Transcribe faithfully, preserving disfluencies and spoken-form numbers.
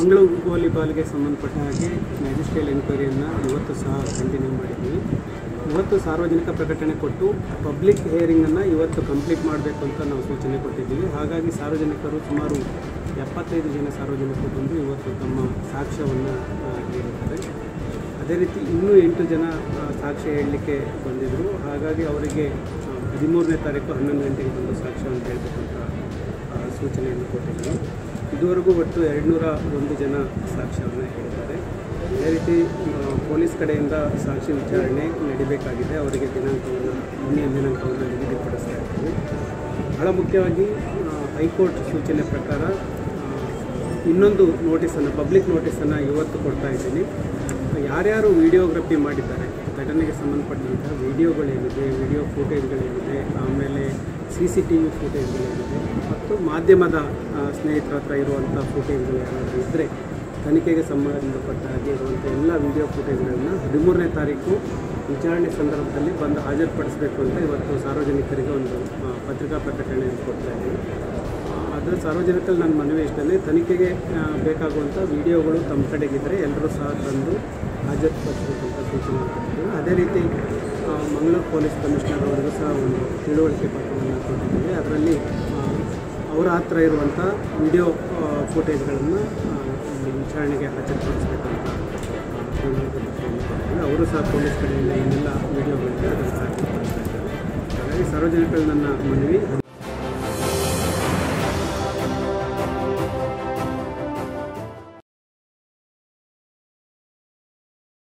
ಮಂಗಳೂರು ಗೋಲಿಬಾಲ್ಗೆ ಸಂಬಂಧಪಟ್ಟ ಹಾಗೆ ಮ್ಯಾಜಿಸ್ಟ್ರಿಯಲ್ ಎನ್ಕ್ವೈರಿಯನ್ನು ಇವತ್ತು ಸಹ ಕಂಟಿನ್ಯೂ ಮಾಡಿದ್ದೀವಿ. ಇವತ್ತು ಸಾರ್ವಜನಿಕ ಪ್ರಕಟಣೆ ಕೊಟ್ಟು ಪಬ್ಲಿಕ್ ಹಿಯರಿಂಗನ್ನು ಇವತ್ತು ಕಂಪ್ಲೀಟ್ ಮಾಡಬೇಕು ಅಂತ ನಾವು ಸೂಚನೆ ಕೊಟ್ಟಿದ್ದೀವಿ. ಹಾಗಾಗಿ ಸಾರ್ವಜನಿಕರು ಸುಮಾರು ಎಪ್ಪತ್ತೈದು ಜನ ಸಾರ್ವಜನಿಕರು ಬಂದು ಇವತ್ತು ತಮ್ಮ ಸಾಕ್ಷ್ಯವನ್ನು ನೀಡಿದ್ದಾರೆ. ಅದೇ ರೀತಿ ಇನ್ನೂ ಎಂಟು ಜನ ಸಾಕ್ಷ್ಯ ಹೇಳಲಿಕ್ಕೆ ಬಂದಿದ್ದರು. ಹಾಗಾಗಿ ಅವರಿಗೆ ಹದಿಮೂರನೇ ತಾರೀಕು ಹನ್ನೊಂದು ಗಂಟೆಗೆ ಬಂದು ಸಾಕ್ಷ್ಯವನ್ನು ಹೇಳಬೇಕಂತ ಸೂಚನೆಯನ್ನು ಕೊಟ್ಟಿದ್ದರು. ಇದುವರೆಗೂ ಒಟ್ಟು ಎರಡುನೂರ ಒಂದು ಜನ ಸಾಕ್ಷ್ಯವನ್ನು ಹೇಳಿದ್ದಾರೆ. ಅದೇ ರೀತಿ ಪೊಲೀಸ್ ಕಡೆಯಿಂದ ಸಾಕ್ಷಿ ವಿಚಾರಣೆ ನಡೀಬೇಕಾಗಿದೆ. ಅವರಿಗೆ ದಿನಾಂಕವನ್ನು ಮುಂದಿನ ದಿನಾಂಕವನ್ನು ನಿಗದಿಪಡಿಸ್ತಾ ಇದ್ದೀವಿ. ಬಹಳ ಮುಖ್ಯವಾಗಿ ಹೈಕೋರ್ಟ್ ಸೂಚನೆ ಪ್ರಕಾರ ಇನ್ನೊಂದು ನೋಟಿಸನ್ನು ಪಬ್ಲಿಕ್ ನೋಟಿಸನ್ನು ಇವತ್ತು ಕೊಡ್ತಾ ಇದ್ದೀನಿ. ಯಾರ್ಯಾರು ವಿಡಿಯೋಗ್ರಫಿ ಮಾಡಿದ್ದಾರೆ, ಘಟನೆಗೆ ಸಂಬಂಧಪಟ್ಟಂಥ ವಿಡಿಯೋಗಳೇನಿದೆ, ವಿಡಿಯೋ ಫುಟೇಜ್ಗಳೇನಿದೆ, ಆಮೇಲೆ ಸಿ ಸಿ ಟಿ ವಿ ಫುಟೇಜ್ಗಳೇನಿದೆ ಮತ್ತು ಮಾಧ್ಯಮದ ಸ್ನೇಹಿತರ ಹತ್ರ ಇರುವಂಥ ಫುಟೇಜ್ಗಳು ಯಾರಾದರೂ ಇದ್ದರೆ ತನಿಖೆಗೆ ಸಂಬಂಧಪಟ್ಟ ಹಾಗೆ ಇರುವಂಥ ಎಲ್ಲ ವಿಡಿಯೋ ಫುಟೇಜ್ಗಳನ್ನು ಹದಿಮೂರನೇ ತಾರೀಕು ವಿಚಾರಣೆ ಸಂದರ್ಭದಲ್ಲಿ ಬಂದು ಹಾಜರುಪಡಿಸಬೇಕು ಅಂತ ಇವತ್ತು ಸಾರ್ವಜನಿಕರಿಗೆ ಒಂದು ಪತ್ರಿಕಾ ಪ್ರಕಟಣೆಯನ್ನು ಕೊಡ್ತಾ ಇದ್ದೀವಿ. ಅದರ ಸಾರ್ವಜನಿಕರಲ್ಲಿ ನನ್ನ ಮನವಿ ಇಷ್ಟೇ, ತನಿಖೆಗೆ ಬೇಕಾಗುವಂಥ ವಿಡಿಯೋಗಳು ತಮ್ಮ ಕಡೆಗಿದ್ದರೆ ಎಲ್ಲರೂ ಸಹ ತಂದು ಹಾಜರುಪಡಿಸಬೇಕಂತ ಸೂಚನೆ ಕೊಟ್ಟಿದ್ದೀವಿ. ಅದೇ ರೀತಿ ಮಂಗಳೂರು ಪೊಲೀಸ್ ಕಮಿಷನರ್ ಅವರಿಗೂ ಸಹ ಒಂದು ತಿಳುವಳಿಕೆ ಪತ್ರವನ್ನು ಕೊಟ್ಟಿದ್ದೀವಿ. ಅದರಲ್ಲಿ ಅವರ ಹತ್ರ ಇರುವಂಥ ವಿಡಿಯೋ ಫುಟೇಜ್ಗಳನ್ನು ವಿಚಾರಣೆಗೆ ಹಾಜರುಪಡಿಸಬೇಕಂತ ತಿಳುವಳಿಕೆ ಪತ್ರವನ್ನು ಕೊಟ್ಟಿದ್ದೀವಿ. ಅವರು ಸಹ ಪೊಲೀಸ್ ಕಡೆಯಿಂದ ಏನೆಲ್ಲ ವಿಡಿಯೋಗಳಿದೆ ಅದನ್ನು ಹಾಜರುಪಡಿಸ್ತಾ ಇದ್ದಾರೆ. ಹಾಗಾಗಿ ಸಾರ್ವಜನಿಕರಲ್ಲಿ ನನ್ನ ಮನವಿ